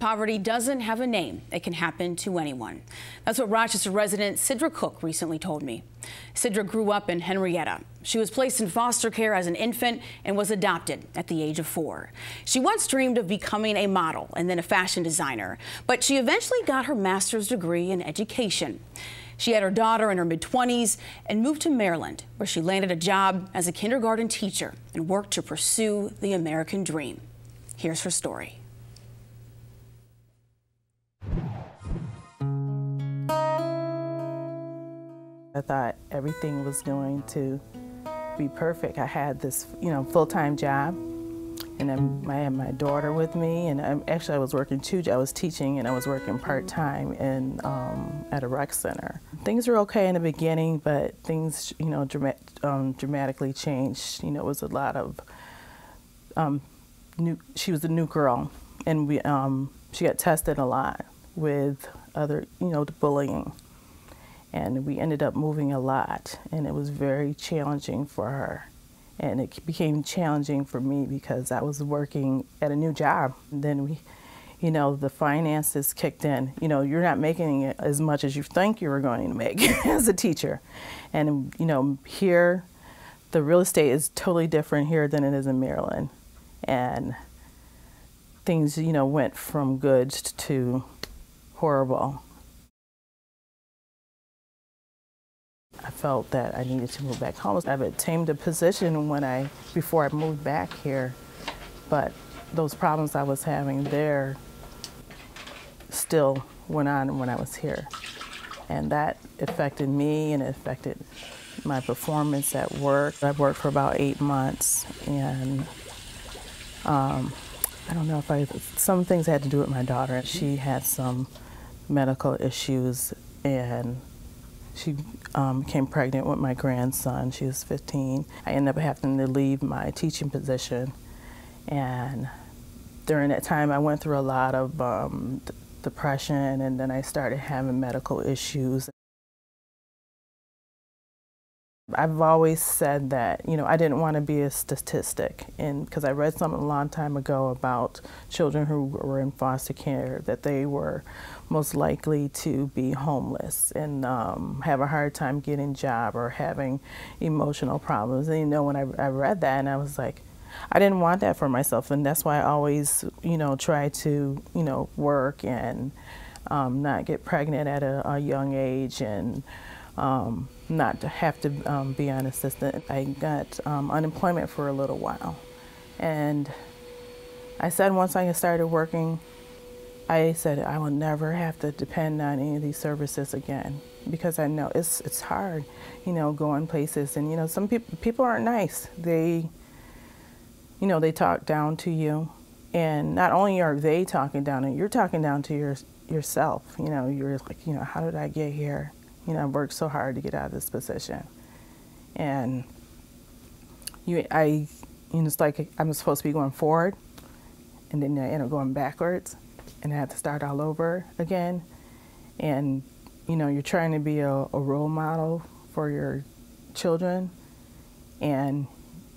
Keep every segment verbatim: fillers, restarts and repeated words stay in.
Poverty doesn't have a name. It can happen to anyone. That's what Rochester resident Sidra Cook recently told me. Sidra grew up in Henrietta. She was placed in foster care as an infant and was adopted at the age of four. She once dreamed of becoming a model and then a fashion designer, but she eventually got her master's degree in education. She had her daughter in her mid twenties and moved to Maryland, where she landed a job as a kindergarten teacher and worked to pursue the American dream. Here's her story. I thought everything was going to be perfect. I had this, you know, full-time job, and then I had my daughter with me, and I'm, actually I was working two jobs. I was teaching and I was working part-time in um, at a rec center. Things were okay in the beginning, but things, you know, drama um, dramatically changed. You know, it was a lot of um, new. She was a new girl, and we um, she got tested a lot with other, you know, bullying. And we ended up moving a lot, and it was very challenging for her. And it became challenging for me because I was working at a new job. And then we, you know, the finances kicked in. You know, you're not making it as much as you think you were going to make as a teacher. And, you know, here, the real estate is totally different here than it is in Maryland. And things, you know, went from good to horrible. I felt that I needed to move back home. I've attained a position when I, before I moved back here, but those problems I was having there still went on when I was here. And that affected me, and it affected my performance at work. I worked for about eight months, and um, I don't know if I, some things had to do with my daughter. She had some medical issues, and she um, became pregnant with my grandson. She was fifteen. I ended up having to leave my teaching position, and during that time I went through a lot of um, depression, and then I started having medical issues. I've always said that, you know, I didn't want to be a statistic, and because I read something a long time ago about children who were in foster care, that they were most likely to be homeless and um, have a hard time getting a job or having emotional problems. And you know, when I, I read that, and I was like, I didn't want that for myself, and that's why I always, you know, try to, you know, work and um, not get pregnant at a, a young age, and Um, not to have to um, be on assistance. I got um, unemployment for a little while, and I said once I started working, I said I will never have to depend on any of these services again, because I know it's it's hard, you know, going places, and you know, some people people aren't nice. They, you know, they talk down to you, and not only are they talking down to you, you're talking down to your yourself. You know, you're like, you know, how did I get here? You know, I worked so hard to get out of this position, and you, I, you know, it's like I'm supposed to be going forward, and then I end up going backwards, and I have to start all over again. And you know, you're trying to be a, a role model for your children, and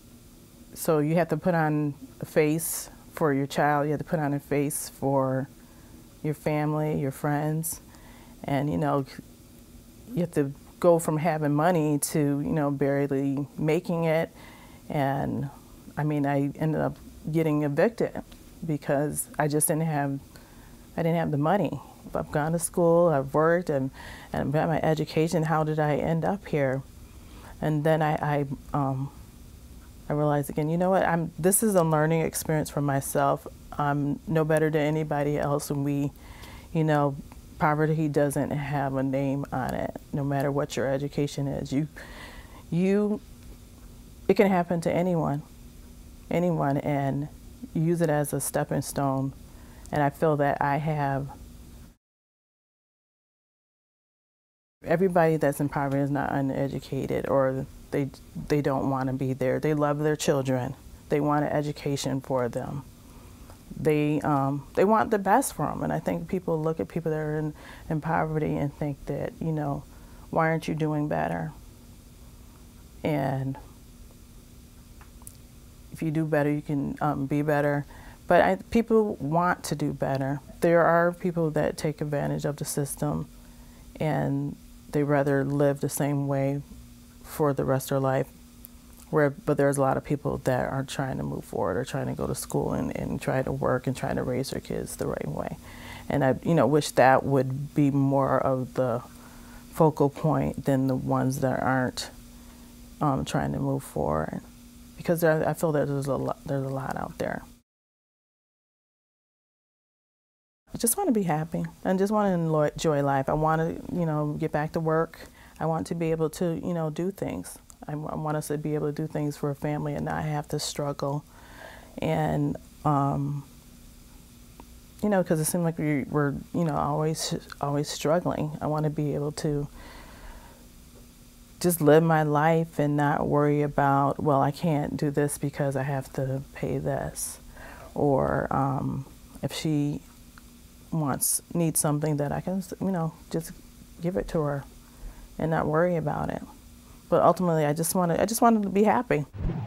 so you have to put on a face for your child. You have to put on a face for your family, your friends, and you know, you have to go from having money to, you know, barely making it. And I mean, I ended up getting evicted because I just didn't have, I didn't have the money. I've gone to school, I've worked, and, and I've got my education. How did I end up here? And then I, I, um, I realized again, you know what, I'm, this is a learning experience for myself. I'm no better than anybody else, and we, you know, poverty doesn't have a name on it. No matter what your education is, you, you, it can happen to anyone, anyone, and use it as a stepping stone. And I feel that I have. Everybody that's in poverty is not uneducated, or they they don't want to be there. They love their children. They want an education for them. They um, they want the best for them, and I think people look at people that are in, in poverty and think that, you know, why aren't you doing better? And if you do better, you can um, be better. but I, people want to do better. There are people that take advantage of the system, and they rather live the same way for the rest of their life. Where, but there's a lot of people that are trying to move forward, or trying to go to school and, and try to work and trying to raise their kids the right way. And I, you know, wish that would be more of the focal point than the ones that aren't um, trying to move forward, because there, I feel that there's a lot, there's a lot out there. I just want to be happy. I just want to enjoy life. I want to, you know, get back to work. I want to be able to, you know, do things. I, I want us to be able to do things for a family and not have to struggle. And, um, you know, because it seems like we, we're, you know, always, always struggling. I want to be able to just live my life and not worry about, well, I can't do this because I have to pay this. Or um, if she wants, needs something, that I can, you know, just give it to her and not worry about it. But ultimately, I just wanted, I just wanted to be happy.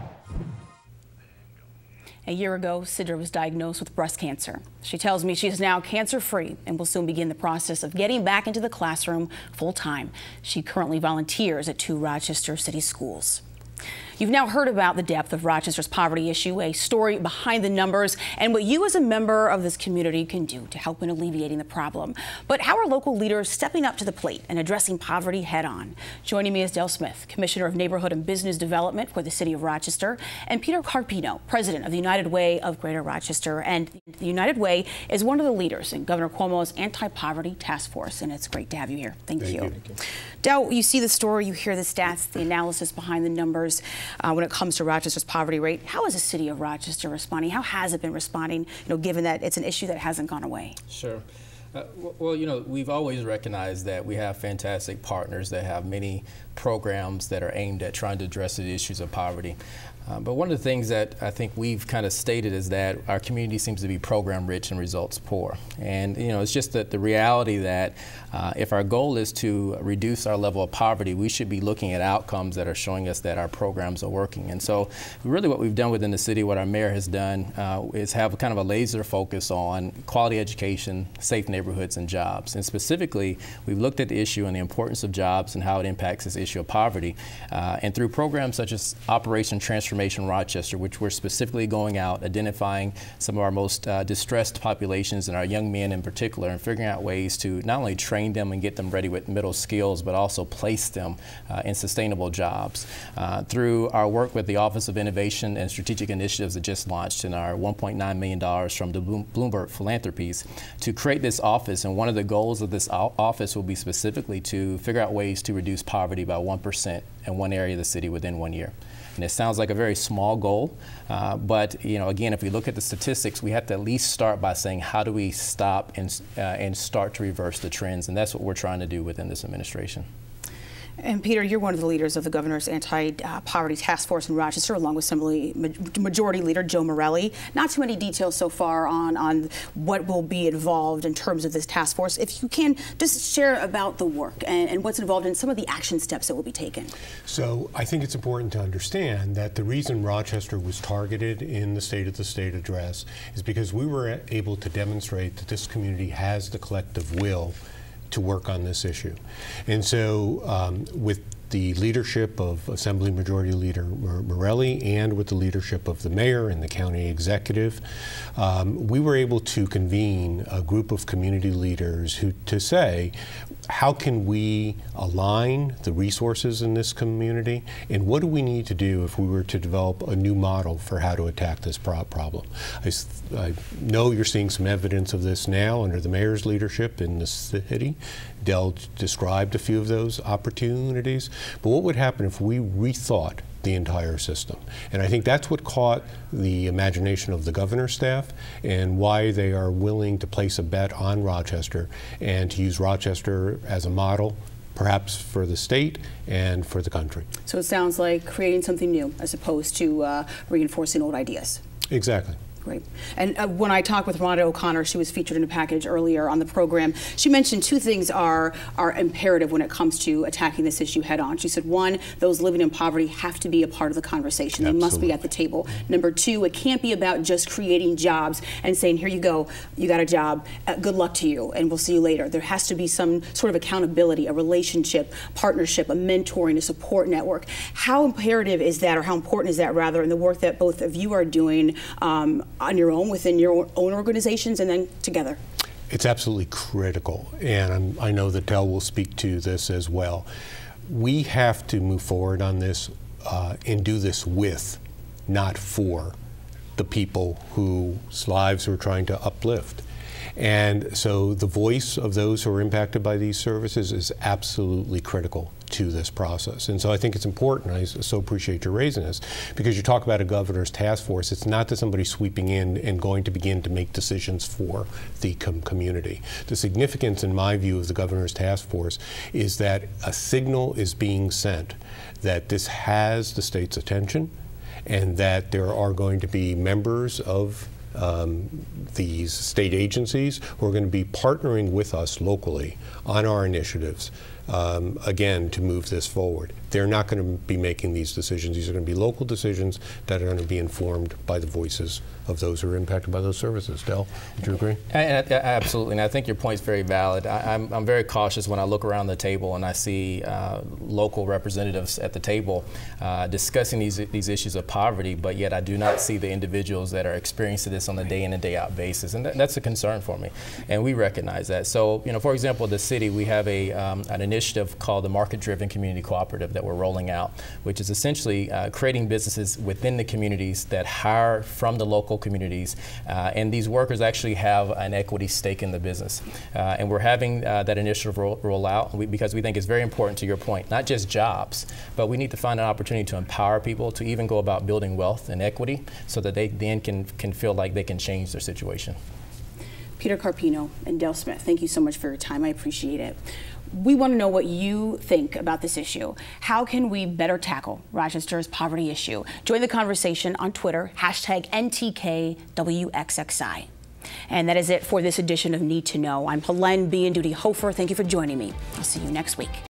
A year ago, Sidra was diagnosed with breast cancer. She tells me she is now cancer-free and will soon begin the process of getting back into the classroom full-time. She currently volunteers at two Rochester city schools. You've now heard about the depth of Rochester's poverty issue, a story behind the numbers, and what you as a member of this community can do to help in alleviating the problem. But how are local leaders stepping up to the plate and addressing poverty head-on? Joining me is Dale Smith, Commissioner of Neighborhood and Business Development for the City of Rochester, and Peter Carpino, President of the United Way of Greater Rochester. And the United Way is one of the leaders in Governor Cuomo's anti-poverty task force, and it's great to have you here. Thank, Thank you. you. Thank you. Dale, you see the story, you hear the stats, the analysis behind the numbers. Uh, when it comes to Rochester's poverty rate, how is the city of Rochester responding? How has it been responding, you know, given that it's an issue that hasn't gone away? Sure. Uh, well, you know, we've always recognized that we have fantastic partners that have many programs that are aimed at trying to address the issues of poverty. Uh, but one of the things that I think we've kind of stated is that our community seems to be program rich and results poor. And, you know, it's just that the reality that uh, if our goal is to reduce our level of poverty, we should be looking at outcomes that are showing us that our programs are working. And so really what we've done within the city, what our mayor has done, uh, is have kind of a laser focus on quality education, safe neighborhoods, and jobs. And specifically, we've looked at the issue and the importance of jobs and how it impacts this issue of poverty. Uh, and through programs such as Operation Transformation Rochester, which we're specifically going out, identifying some of our most uh, distressed populations and our young men in particular, and figuring out ways to not only train them and get them ready with middle skills, but also place them uh, in sustainable jobs. Uh, through our work with the Office of Innovation and Strategic Initiatives that just launched, and our one point nine million dollars from the Bloomberg Philanthropies to create this office. And one of the goals of this office will be specifically to figure out ways to reduce poverty by one percent in one area of the city within one year. And it sounds like a very small goal, uh, but you know, again, if we look at the statistics, we have to at least start by saying, how do we stop and, uh, and start to reverse the trends? And that's what we're trying to do within this administration. And Peter, you're one of the leaders of the governor's anti-poverty task force in Rochester, along with Assembly Majority Leader Joe Morelli. Not too many details so far on, on what will be involved in terms of this task force. If you can, just share about the work and, and what's involved in some of the action steps that will be taken. So I think it's important to understand that the reason Rochester was targeted in the State of the State address is because we were able to demonstrate that this community has the collective will to work on this issue. And so um, with the leadership of Assembly Majority Leader Morelli and with the leadership of the mayor and the county executive, um, we were able to convene a group of community leaders who to say, how can we align the resources in this community, and what do we need to do if we were to develop a new model for how to attack this pro problem? I, I know you're seeing some evidence of this now under the mayor's leadership in the city. Del described a few of those opportunities, but what would happen if we rethought the entire system? And I think that's what caught the imagination of the governor's staff and why they are willing to place a bet on Rochester and to use Rochester as a model, perhaps for the state and for the country. So it sounds like creating something new as opposed to uh, reinforcing old ideas. Exactly. Great. And uh, when I talked with Rhonda O'Connor, she was featured in a package earlier on the program, she mentioned two things are, are imperative when it comes to attacking this issue head on. She said, one, those living in poverty have to be a part of the conversation. Absolutely. They must be at the table. Number two, it can't be about just creating jobs and saying, here you go, you got a job, uh, good luck to you, and we'll see you later. There has to be some sort of accountability, a relationship, partnership, a mentoring, a support network. How imperative is that, or how important is that, rather, in the work that both of you are doing um, on your own, within your own organizations, and then together? It's absolutely critical, and I'm, I know that Del will speak to this as well. We have to move forward on this uh, and do this with, not for, the people whose lives we're trying to uplift. And so the voice of those who are impacted by these services is absolutely critical to this process. And so I think it's important, I so appreciate you raising this, because you talk about a governor's task force. It's not that somebody's sweeping in and going to begin to make decisions for the com community. The significance, in my view, of the governor's task force is that a signal is being sent that this has the state's attention, and that there are going to be members of Um, these state agencies who are going to be partnering with us locally on our initiatives, um, again, to move this forward. They're not going to be making these decisions. These are going to be local decisions that are going to be informed by the voices of those who are impacted by those services. Del, would you agree? And, and, absolutely, and I think your point is very valid. I, I'm, I'm very cautious when I look around the table and I see uh, local representatives at the table uh, discussing these, these issues of poverty, but yet I do not see the individuals that are experiencing this on a day in and day out basis, and that, that's a concern for me, and we recognize that. So, you know, for example, the city, we have a, um, an initiative called the Market-Driven Community Cooperative that we're rolling out, which is essentially uh, creating businesses within the communities that hire from the local communities, uh, and these workers actually have an equity stake in the business. Uh, and we're having uh, that initiative roll, roll out we, because we think it's very important, to your point, not just jobs, but we need to find an opportunity to empower people to even go about building wealth and equity so that they then can, can feel like they can change their situation. Peter Carpino and Del Smith, thank you so much for your time. I appreciate it. We want to know what you think about this issue. How can we better tackle Rochester's poverty issue? Join the conversation on Twitter, hashtag N T K W X X I. And that is it for this edition of Need to Know. I'm Helene B. and Duty Hofer. Thank you for joining me. I'll see you next week.